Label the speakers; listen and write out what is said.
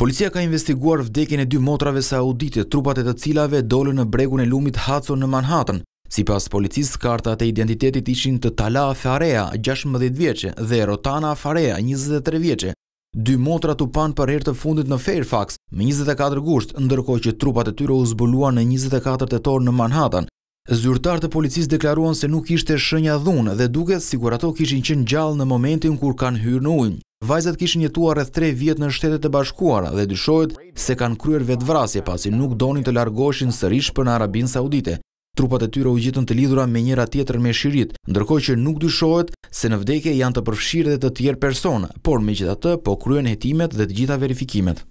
Speaker 1: Policia ka investiguar vdekjen e 2 motrave saudite, trupat e të cilave dolën në bregun e lumit Hudson në Manhattan. Sipas policisë, kartat e identitetit ishin të Tala Farea, 16 vjeçe, dhe Rotana Farea, 23 vjeçe. 2 motrat u pan për herë të fundit në Fairfax me 24 gusht, ndërkohë që trupat e tyre u zbuluan në 24 tetor në Manhattan. Zyrtarët e policisë deklaruan se nuk ishte shenja dhunë dhe duket sikur ato kishin qenë gjallë në momentin kur kanë hyrë në ujë. Vajzat kishin jetuar rreth 3 vjet në Shtetet e Bashkuara dhe dyshohet se kanë kryer vetvrasje pasi nuk donin të largoheshin sërish për në Arabinë Saudite. Trupat e tyre u gjetën të lidhura me njëra tjetrën me shirit, ndërkohë që nuk dyshohet se në vdekje janë të përfshirë edhe të tjerë persona, por megjithatë po kryen hetimet dhe të gjitha verifikimet.